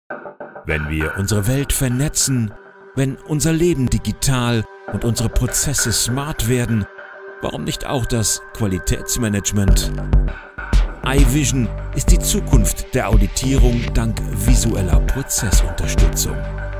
Wenn wir unsere Welt vernetzen, wenn unser Leben digital und unsere Prozesse smart werden, warum nicht auch das Qualitätsmanagement? iVision ist die Zukunft der Auditierung dank visueller Prozessunterstützung.